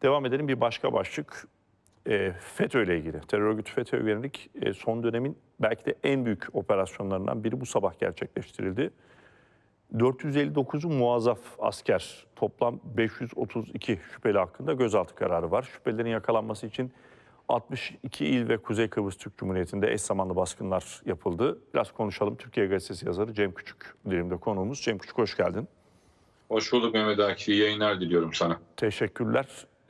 Devam edelim bir başka başlık. FETÖ ile ilgili. Terör örgütü FETÖ'ye yönelik son dönemin belki de en büyük operasyonlarından biri bu sabah gerçekleştirildi. 459'u muazzaf asker, toplam 532 şüpheli hakkında gözaltı kararı var. Şüphelilerin yakalanması için 62 il ve Kuzey Kıbrıs Türk Cumhuriyeti'nde eş zamanlı baskınlar yapıldı. Biraz konuşalım. Türkiye Gazetesi yazarı Cem Küçük dilimde konuğumuz. Cem Küçük, hoş geldin. Hoş bulduk Mehmet Akif. İyi yayınlar diliyorum sana. Teşekkürler.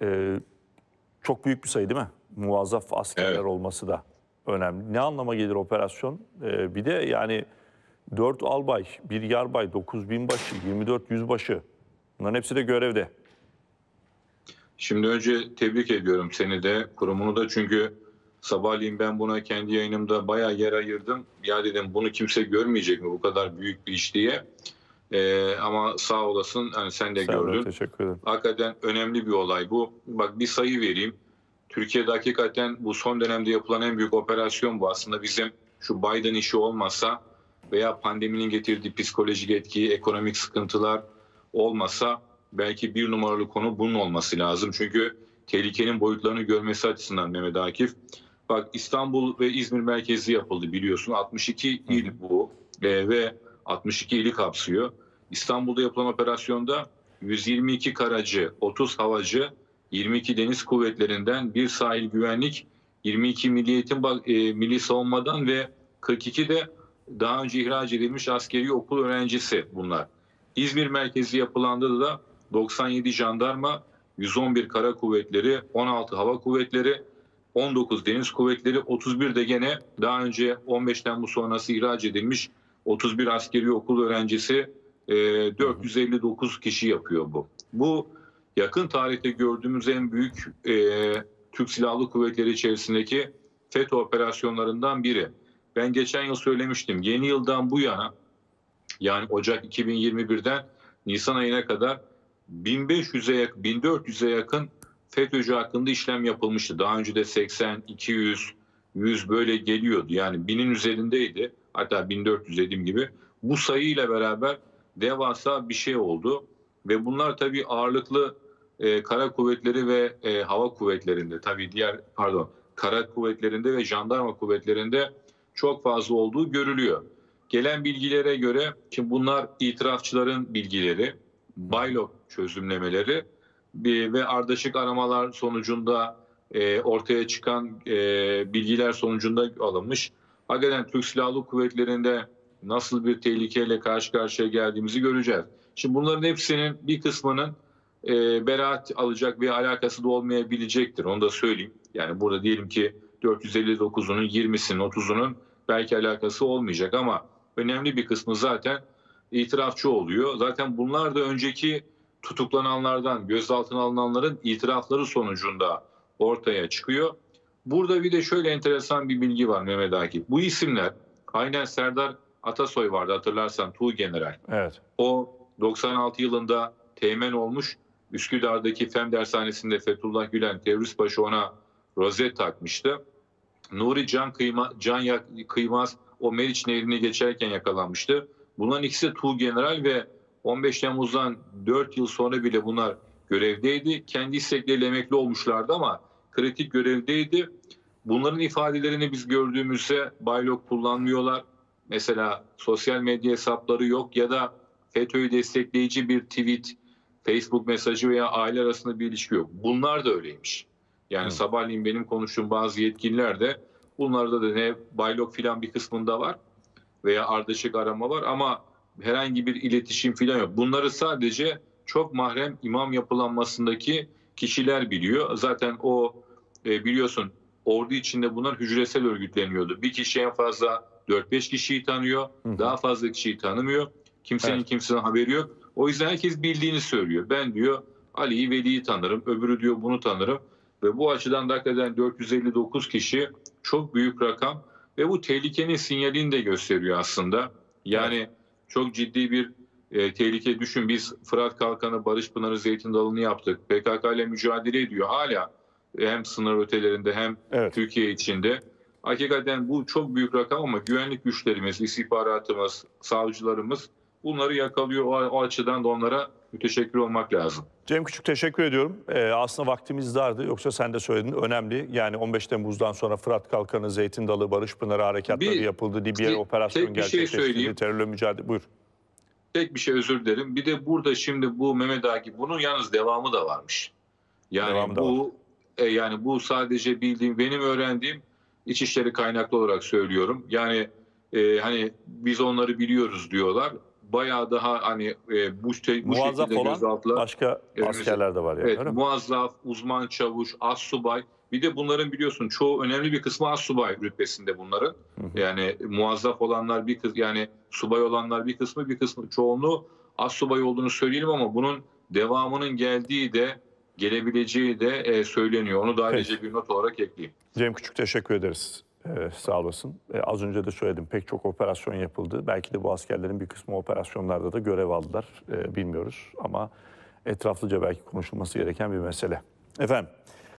Çok büyük bir sayı değil mi? Muazzaf askerler olması da önemli. Ne anlama gelir operasyon? Bir de yani 4 albay, 1 yarbay, 9 binbaşı, 24 yüzbaşı. Bunların hepsi de görevde. Şimdi önce tebrik ediyorum seni de, kurumunu da, çünkü sabahleyin ben buna kendi yayınımda bayağı yer ayırdım. Ya dedim, bunu kimse görmeyecek mi bu kadar büyük bir iş diye. Ama sağ olasın, hani sen de gördün. Teşekkür ederim. Hakikaten önemli bir olay bu. Bak, bir sayı vereyim. Türkiye'de hakikaten bu son dönemde yapılan en büyük operasyon bu. Aslında bizim şu Biden işi olmasa veya pandeminin getirdiği psikolojik etki, ekonomik sıkıntılar olmasa belki bir numaralı konu bunun olması lazım. Çünkü tehlikenin boyutlarını görmesi açısından Mehmet Akif. Bak, İstanbul ve İzmir merkezi yapıldı, biliyorsun. 62 il bu ve 62 ili kapsıyor. İstanbul'da yapılan operasyonda 122 karacı, 30 havacı, 22 deniz kuvvetlerinden, bir sahil güvenlik, 22 milli savunmadan ve 42 de daha önce ihraç edilmiş askeri okul öğrencisi bunlar. İzmir merkezi yapılandı da 97 jandarma, 111 kara kuvvetleri, 16 hava kuvvetleri, 19 deniz kuvvetleri, 31 de gene daha önce 15 Temmuz sonrası ihraç edilmiş 31 askeri okul öğrencisi, 459 kişi yapıyor bu. Bu yakın tarihte gördüğümüz en büyük Türk Silahlı Kuvvetleri içerisindeki FETÖ operasyonlarından biri. Ben geçen yıl söylemiştim. Yeni yıldan bu yana, yani Ocak 2021'den Nisan ayına kadar 1400'e yakın FETÖ'cü hakkında işlem yapılmıştı. Daha önce de 80, 200, 100 böyle geliyordu. Yani 1000'in üzerindeydi. Hatta 1400 dediğim gibi. Bu sayıyla beraber devasa bir şey oldu. Ve bunlar tabii ağırlıklı kara kuvvetleri ve hava kuvvetlerinde, tabii kara kuvvetlerinde ve jandarma kuvvetlerinde çok fazla olduğu görülüyor. Gelen bilgilere göre, şimdi bunlar itirafçıların bilgileri, Baylok çözümlemeleri ve ardışık aramalar sonucunda ortaya çıkan bilgiler sonucunda alınmış. Hakikaten Türk Silahlı Kuvvetleri'nde nasıl bir tehlikeyle karşı karşıya geldiğimizi göreceğiz. Şimdi bunların hepsinin bir kısmının beraat alacak bir alakası da olmayabilecektir. Onu da söyleyeyim. Yani burada diyelim ki 459'unun 20'sinin 30'unun belki alakası olmayacak ama önemli bir kısmı zaten itirafçı oluyor. Zaten bunlar da önceki tutuklananlardan, gözaltına alınanların itirafları sonucunda ortaya çıkıyor. Burada bir de şöyle enteresan bir bilgi var Mehmet Akif. Bu isimler, aynen Serdar Atasoy vardı, hatırlarsan, Tuğgeneral. Evet. O 96 yılında teğmen olmuş. Üsküdar'daki Fen Dershanesi'nde Fethullah Gülen terörist başı ona rozet takmıştı. Nuri Can Kıymaz o Meriç Nehri'ni geçerken yakalanmıştı. Bunların ikisi de Tuğgeneral ve 15 Temmuz'dan 4 yıl sonra bile bunlar görevdeydi. Kendi istekleriyle emekli olmuşlardı ama kritik görevdeydi. Bunların ifadelerini biz gördüğümüzde Baylok kullanmıyorlar. Mesela sosyal medya hesapları yok ya da FETÖ'yü destekleyici bir tweet, Facebook mesajı veya aile arasında bir ilişki yok. Bunlar da öyleymiş. Yani sabahleyin benim konuştuğum bazı yetkililer de bunlarda da ne Baylok filan bir kısmında var veya ardışık arama var ama herhangi bir iletişim filan yok. Bunları sadece çok mahrem imam yapılanmasındaki kişiler biliyor. Zaten o biliyorsun, ordu içinde bunlar hücresel örgütleniyordu. Bir kişi en fazla 4-5 kişiyi tanıyor. Daha fazla kişiyi tanımıyor. Kimsenin kimseden haberi yok. O yüzden herkes bildiğini söylüyor. Ben diyor Ali'yi, Veli'yi tanırım. Öbürü diyor bunu tanırım. Ve bu açıdan da hakikaten 459 kişi çok büyük rakam. Ve bu tehlikenin sinyalini de gösteriyor aslında. Yani çok ciddi bir tehlike. Düşün, biz Fırat Kalkanı, Barış Pınarı, Zeytin Dalı'nı yaptık. PKK ile mücadele ediyor hala. Hem sınır ötelerinde hem Türkiye içinde. Hakikaten bu çok büyük rakam ama güvenlik güçlerimiz, istihbaratımız, savcılarımız bunları yakalıyor. O açıdan da onlara müteşekkir olmak lazım. Cem Küçük teşekkür ediyorum. Aslında vaktimiz dardı. Yoksa sen de söyledin önemli. Yani 15 Temmuz'dan sonra Fırat Kalkanı, Zeytin Dalı, Barış Pınarı harekatları yapıldı. Libya operasyon tek bir şey gerçekleştirildi. söyleyeyim. Terörle mücadele. Buyur. Tek bir şey, özür dilerim. Bir de burada şimdi bu Mehmet Akif, bunun yalnız devamı da varmış. Yani Devamı da bu yani bu sadece bildiğim, benim öğrendiğim, İçişleri kaynaklı olarak söylüyorum. Yani hani biz onları biliyoruz diyorlar. Bayağı daha hani bu Muazzaf şekilde olan gözaltılar. başka askerler de var yani. Evet, Öyle mi? muazzaf, uzman çavuş, astsubay. Bir de bunların biliyorsun çoğu, önemli bir kısmı astsubay rütbesinde bunların. Yani muazzaf olanlar bir kısmı, yani subay olanlar bir kısmı çoğunluğu astsubay olduğunu söyleyelim, ama bunun devamının geldiği de, gelebileceği de söyleniyor. Onu da ayrıca bir not olarak ekleyeyim. Cem Küçük teşekkür ederiz. Sağ olasın. Az önce de söyledim, pek çok operasyon yapıldı. Belki de bu askerlerin bir kısmı operasyonlarda da görev aldılar. Bilmiyoruz ama etraflıca belki konuşulması gereken bir mesele. Efendim.